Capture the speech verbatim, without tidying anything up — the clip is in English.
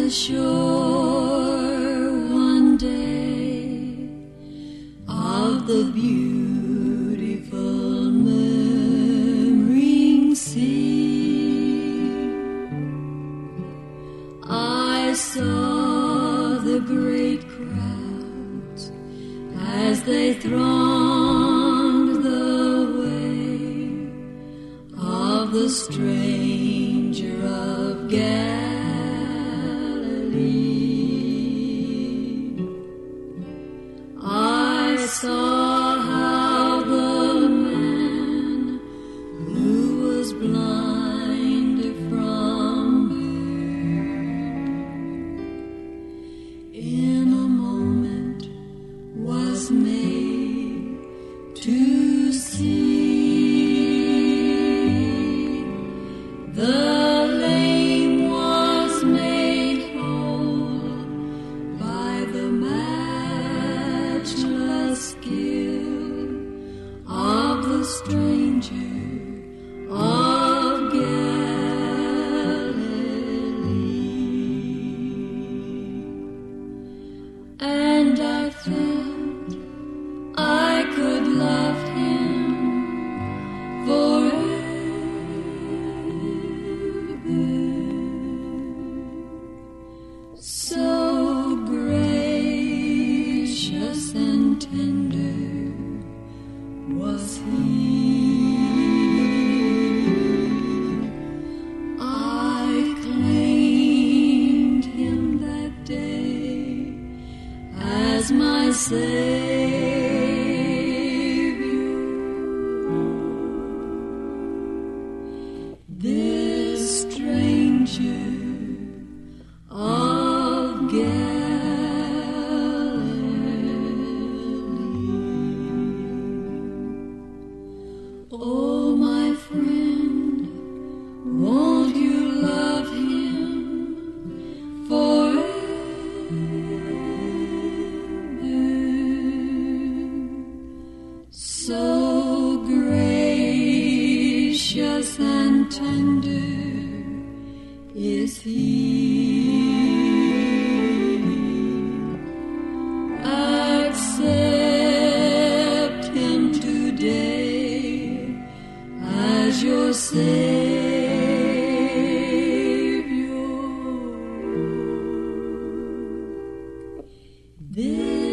the shore one day of the beautiful murmuring sea, I saw the great crowds as they thronged the way of the stranger of Galilee. I saw how the man who was blind from birth in a moment was made to see. The lame was made whole by the matchless skill of the stranger of Galilee. And I felt I could love him forever. So gracious and tender was he. I claimed him that day as my Savior. This stranger of Galilee. Oh, my friend, won't you love him forever? So gracious and tender is he. Accept him today as your Savior. This